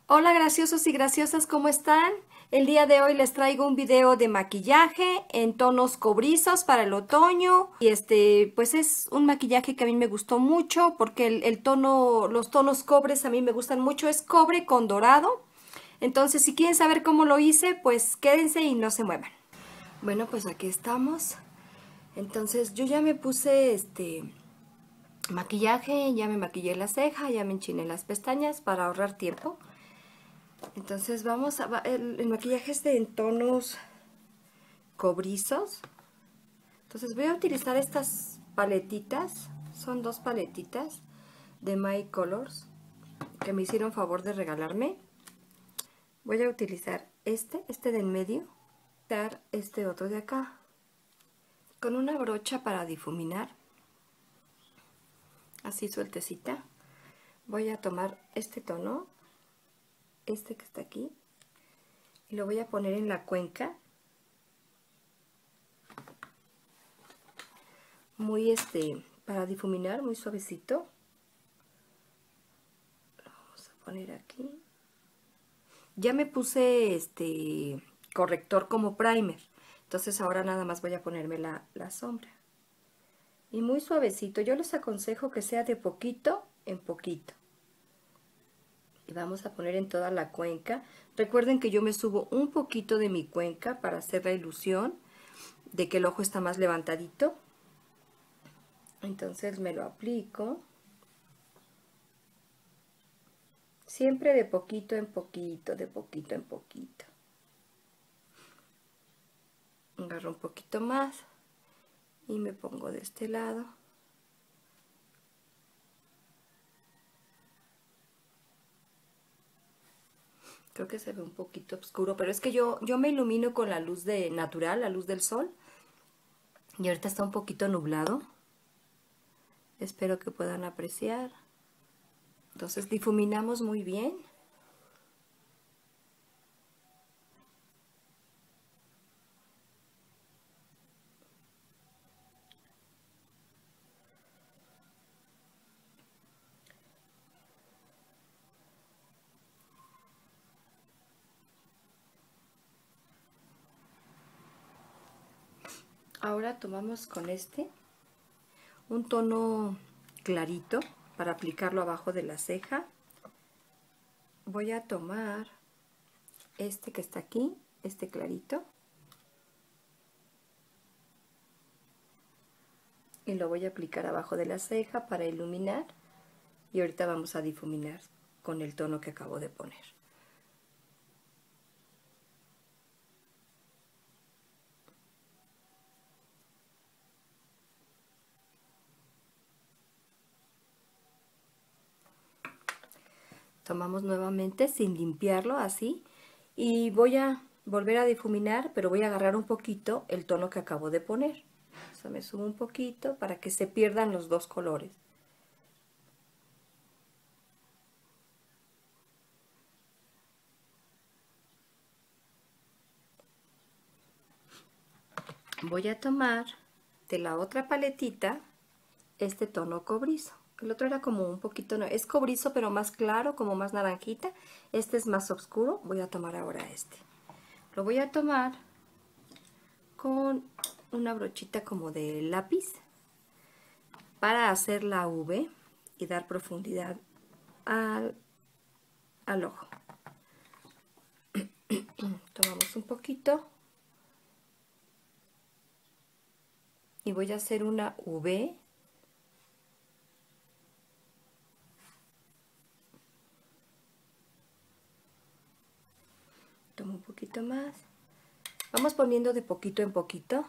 Hola graciosos y graciosas, ¿cómo están? El día de hoy les traigo un video de maquillaje en tonos cobrizos para el otoño y pues es un maquillaje que a mí me gustó mucho porque los tonos cobres a mí me gustan mucho, es cobre con dorado. Entonces si quieren saber cómo lo hice, pues quédense y no se muevan. Bueno, pues aquí estamos. Entonces yo ya me puse maquillaje, ya me maquillé la ceja, ya me enchiné las pestañas para ahorrar tiempo. Entonces el maquillaje es en tonos cobrizos. Entonces voy a utilizar estas paletitas, son dos paletitas de My Colors que me hicieron favor de regalarme. Voy a utilizar este del medio, dar este otro de acá, con una brocha para difuminar, así sueltecita. Voy a tomar este tono, este que está aquí, y lo voy a poner en la cuenca. Muy para difuminar, muy suavecito. Lo vamos a poner aquí. Ya me puse corrector como primer, entonces ahora nada más voy a ponerme la sombra. Y muy suavecito, yo les aconsejo que sea de poquito en poquito. Y vamos a poner en toda la cuenca. Recuerden que yo me subo un poquito de mi cuenca para hacer la ilusión de que el ojo está más levantadito. Entonces me lo aplico. Siempre de poquito en poquito, de poquito en poquito. Agarro un poquito más y me pongo de este lado. Creo que se ve un poquito oscuro, pero es que yo me ilumino con la luz natural, la luz del sol. Y ahorita está un poquito nublado. Espero que puedan apreciar. Entonces difuminamos muy bien. Ahora tomamos con un tono clarito para aplicarlo abajo de la ceja. Voy a tomar este que está aquí, este clarito, y lo voy a aplicar abajo de la ceja para iluminar. Y ahorita vamos a difuminar con el tono que acabo de poner. Tomamos nuevamente sin limpiarlo, así, y voy a volver a difuminar, pero voy a agarrar un poquito el tono que acabo de poner. O sea, me subo un poquito para que se pierdan los dos colores. Voy a tomar de la otra paletita este tono cobrizo. El otro era como un poquito, no, es cobrizo pero más claro, como más naranjita. Este es más oscuro. Voy a tomar ahora este. Lo voy a tomar con una brochita como de lápiz para hacer la V y dar profundidad al ojo. Tomamos un poquito y voy a hacer una V. Tomo un poquito más. Vamos poniendo de poquito en poquito.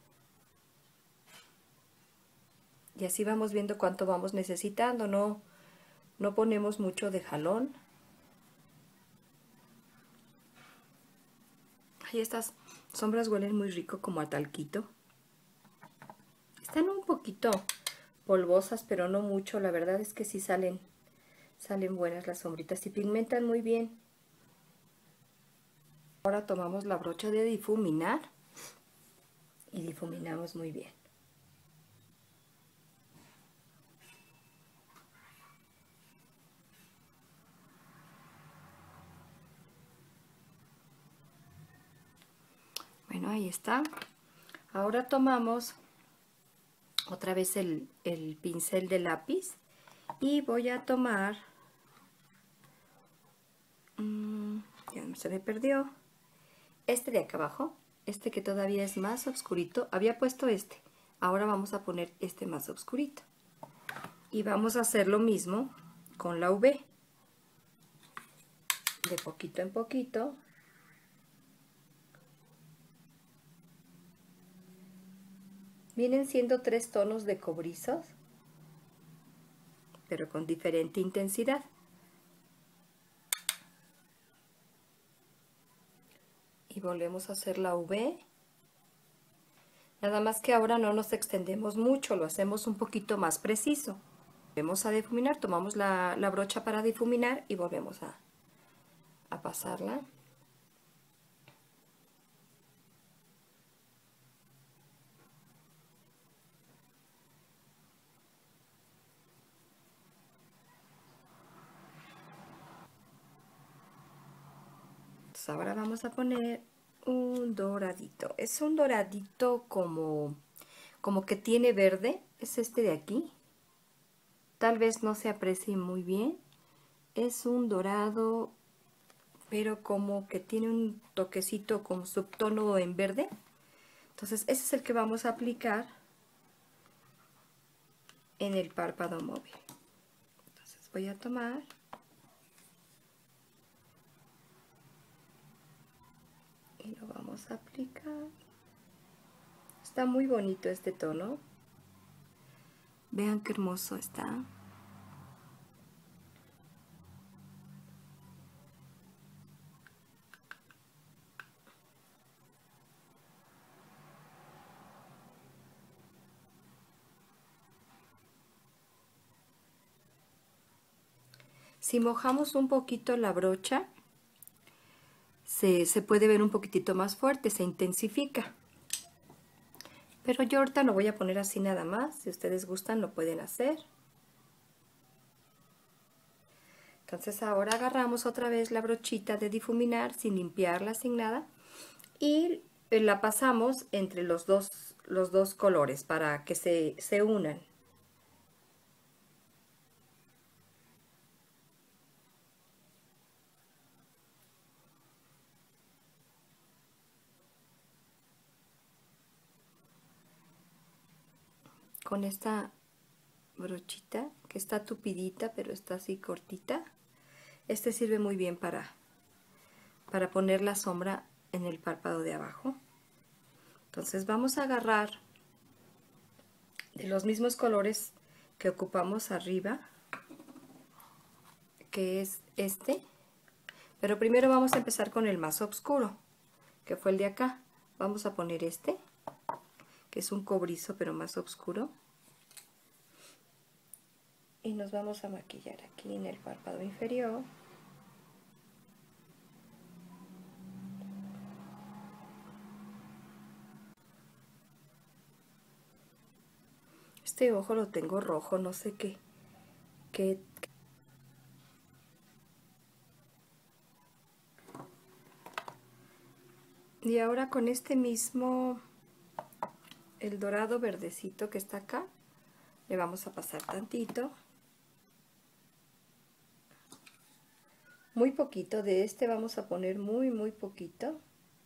Y así vamos viendo cuánto vamos necesitando. No ponemos mucho de jalón. Ay, estas sombras huelen muy rico como a talquito. Están un poquito polvosas, pero no mucho. La verdad es que sí salen buenas las sombritas y pigmentan muy bien. Ahora tomamos la brocha de difuminar y difuminamos muy bien. Ahí está. Ahora tomamos otra vez el pincel de lápiz y voy a tomar, ya se me perdió, este de acá abajo, este que todavía es más oscurito. Había puesto este, ahora vamos a poner este más oscurito. Y vamos a hacer lo mismo con la V. De poquito en poquito. Vienen siendo 3 tonos de cobrizos, pero con diferente intensidad. Y volvemos a hacer la V. Nada más que ahora no nos extendemos mucho, lo hacemos un poquito más preciso. Volvemos a difuminar, tomamos la brocha para difuminar y volvemos a pasarla. Entonces ahora vamos a poner un doradito. Es un doradito como que tiene verde. Es este de aquí. Tal vez no se aprecie muy bien. Es un dorado, pero como que tiene un toquecito como subtono en verde. Entonces ese es el que vamos a aplicar en el párpado móvil. Entonces voy a tomar y lo vamos a aplicar. Está muy bonito este tono. Vean qué hermoso está. Si mojamos un poquito la brocha, se puede ver un poquitito más fuerte, se intensifica. Pero yo ahorita lo voy a poner así nada más. Si ustedes gustan, lo pueden hacer. Entonces ahora agarramos otra vez la brochita de difuminar sin limpiarla, sin nada. Y la pasamos entre los dos colores para que se unan. Con esta brochita que está tupidita pero está así cortita, este sirve muy bien para poner la sombra en el párpado de abajo. Entonces vamos a agarrar de los mismos colores que ocupamos arriba, que es este, pero primero vamos a empezar con el más oscuro, que fue el de acá. Vamos a poner este, que es un cobrizo pero más oscuro, y nos vamos a maquillar aquí en el párpado inferior. Este ojo lo tengo rojo, no sé qué. Y ahora con este mismo, el dorado verdecito que está acá, le vamos a pasar tantito. Muy poquito, de este vamos a poner muy poquito.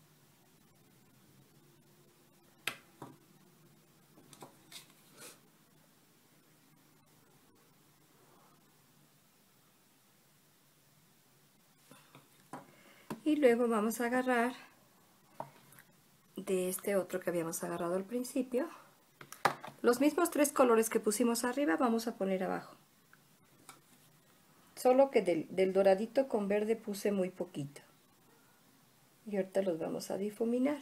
Y luego vamos a agarrar de este otro que habíamos agarrado al principio. Los mismos 3 colores que pusimos arriba vamos a poner abajo. Solo que del doradito con verde puse muy poquito. Y ahorita los vamos a difuminar.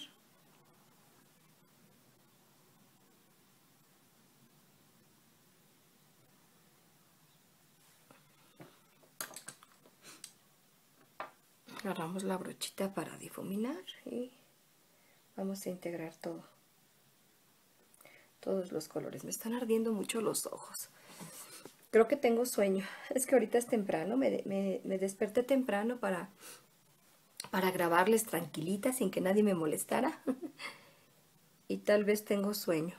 Agarramos la brochita para difuminar y vamos a integrar todos los colores. Me están ardiendo mucho los ojos. Creo que tengo sueño. Es que ahorita es temprano, me desperté temprano para para grabarles tranquilita sin que nadie me molestara. Y tal vez tengo sueño.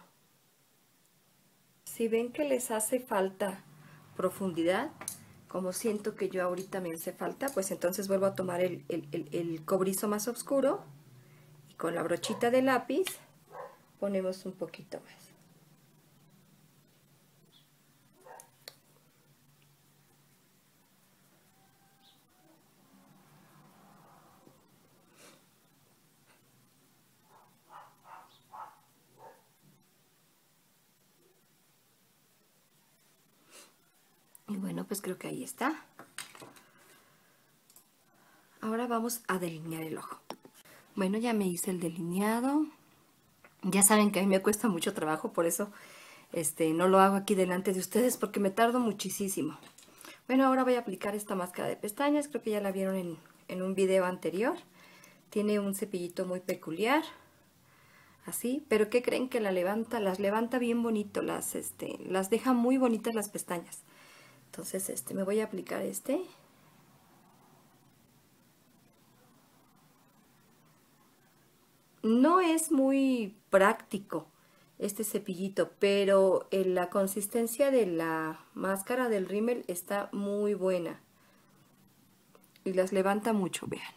Si ven que les hace falta profundidad, como siento que yo ahorita me hace falta, pues entonces vuelvo a tomar el cobrizo más oscuro y con la brochita de lápiz ponemos un poquito más. Y bueno, pues creo que ahí está. Ahora vamos a delinear el ojo. Bueno, ya me hice el delineado. Ya saben que a mí me cuesta mucho trabajo, por eso no lo hago aquí delante de ustedes porque me tardo muchísimo. Bueno, ahora voy a aplicar esta máscara de pestañas. Creo que ya la vieron en un video anterior. Tiene un cepillito muy peculiar. Así, pero ¿qué creen? Que las levanta bien bonito, las deja muy bonitas las pestañas. Entonces, me voy a aplicar este. No es muy práctico este cepillito, pero la consistencia de la máscara del rímel está muy buena. Y las levanta mucho, vean.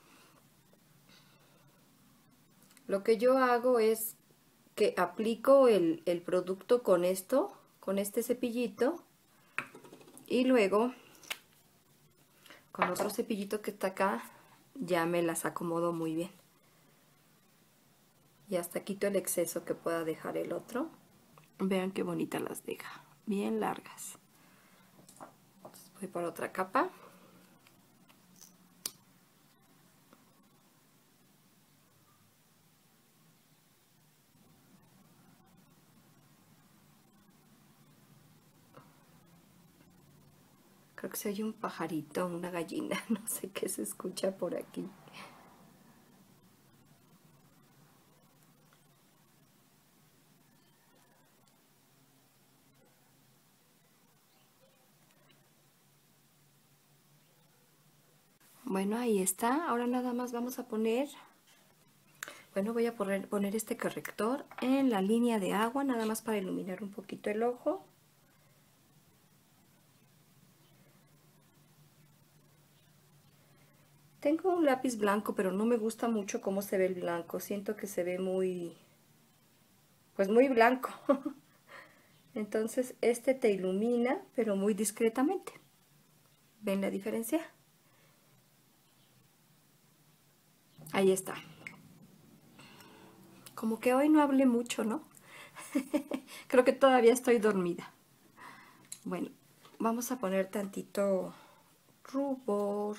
Lo que yo hago es que aplico el producto con este cepillito, y luego con otro cepillito que está acá ya me las acomodo muy bien. Y hasta quito el exceso que pueda dejar el otro. Vean qué bonita las deja, bien largas. Entonces voy por otra capa. Creo que se oye un pajarito, una gallina, no sé qué se escucha por aquí. Bueno, ahí está. Ahora nada más vamos a poner... Bueno, voy a poner este corrector en la línea de agua, nada más para iluminar un poquito el ojo. Tengo un lápiz blanco, pero no me gusta mucho cómo se ve el blanco. Siento que se ve muy... pues muy blanco. Entonces este te ilumina, pero muy discretamente. ¿Ven la diferencia? Ahí está. Como que hoy no hablé mucho, ¿no? Creo que todavía estoy dormida. Bueno, vamos a poner tantito rubor.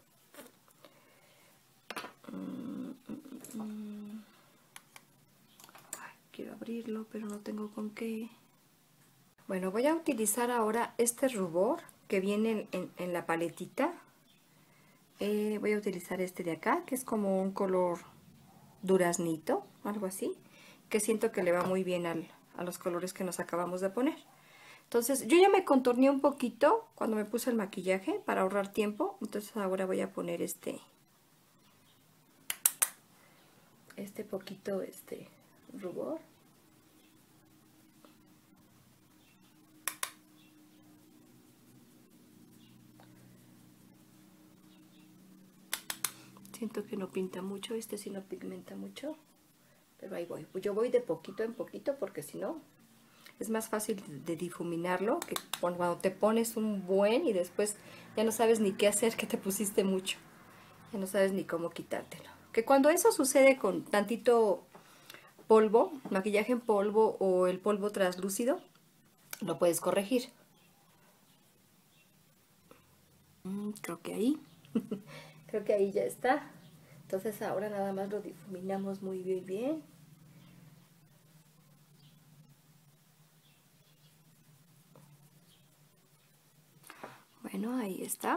Ay, quiero abrirlo, pero no tengo con qué. Bueno, voy a utilizar ahora este rubor que viene en la paletita. Voy a utilizar este de acá, que es como un color duraznito, algo así, que siento que le va muy bien a los colores que nos acabamos de poner. Entonces, yo ya me contorneé un poquito cuando me puse el maquillaje para ahorrar tiempo. Entonces ahora voy a poner este poquito, rubor. Siento que no pinta mucho, sí no pigmenta mucho, pero ahí voy. Yo voy de poquito en poquito porque si no, es más fácil de difuminarlo que cuando te pones un buen y después ya no sabes ni qué hacer, que te pusiste mucho. Ya no sabes ni cómo quitártelo. Que cuando eso sucede con tantito polvo, maquillaje en polvo o el polvo translúcido, lo puedes corregir. Creo que ahí. Creo que ahí ya está. Entonces ahora nada más lo difuminamos muy bien. Bueno, ahí está.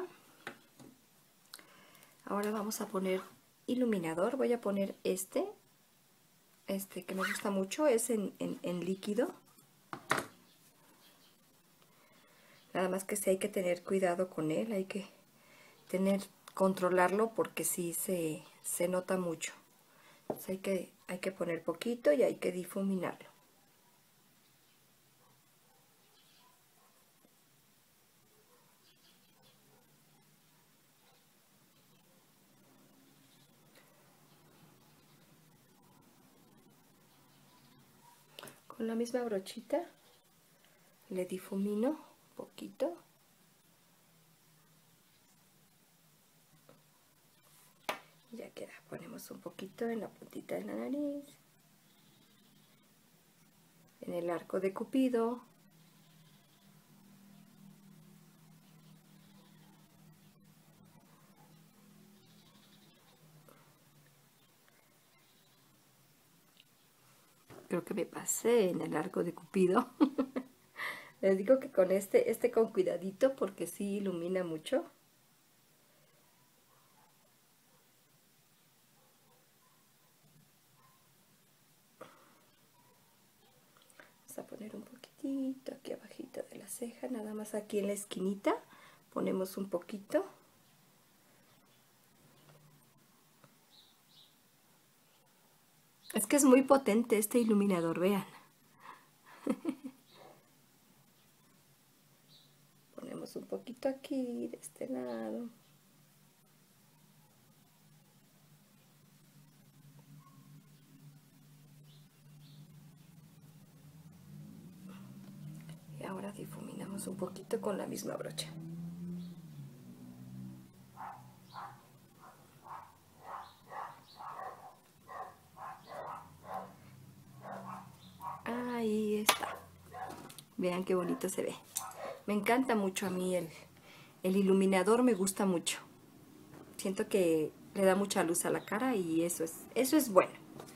Ahora vamos a poner iluminador. Voy a poner este que me gusta mucho, es en líquido. Nada más que sí hay que tener cuidado con él, hay que tener controlarlo porque sí se nota mucho. Entonces hay que poner poquito y hay que difuminarlo. Con la misma brochita le difumino un poquito. Y ya queda. Ponemos un poquito en la puntita de la nariz, en el arco de Cupido. Creo que me pasé en el arco de Cupido. Les digo que con este con cuidadito porque sí ilumina mucho. Vamos a poner un poquitito aquí abajito de la ceja, nada más aquí en la esquinita. Ponemos un poquito. Es que es muy potente este iluminador, vean. Ponemos un poquito aquí, de este lado. Y ahora difuminamos un poquito con la misma brocha. Ahí está. Vean qué bonito se ve. Me encanta mucho a mí el iluminador, me gusta mucho. Siento que le da mucha luz a la cara y eso es bueno.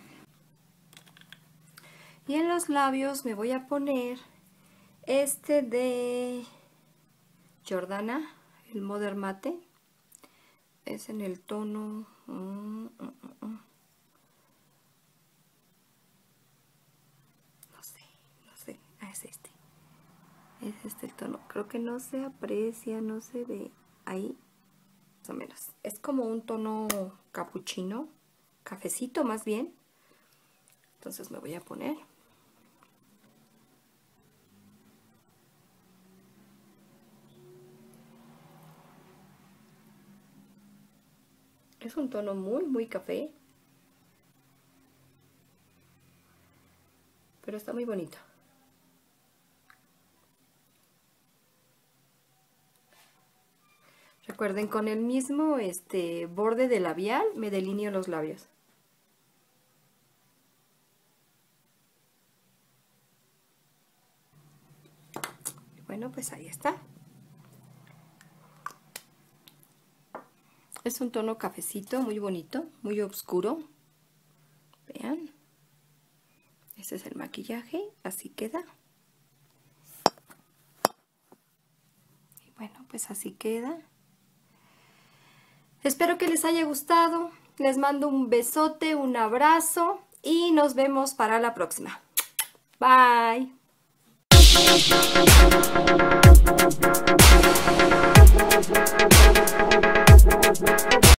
Y en los labios me voy a poner este de Jordana, el Modern Matte. Es en el tono... No sé. Ah, es este. Es este el tono. Creo que no se aprecia, no se ve. Ahí, más o menos. Es como un tono capuchino, cafecito más bien. Entonces me voy a poner. Es un tono muy café. Pero está muy bonito. Recuerden, con el mismo borde de labial me delineo los labios. Bueno, pues ahí está. Es un tono cafecito muy bonito, muy oscuro. Vean. Este es el maquillaje, así queda. Y bueno, pues así queda. Espero que les haya gustado. Les mando un besote, un abrazo y nos vemos para la próxima. Bye.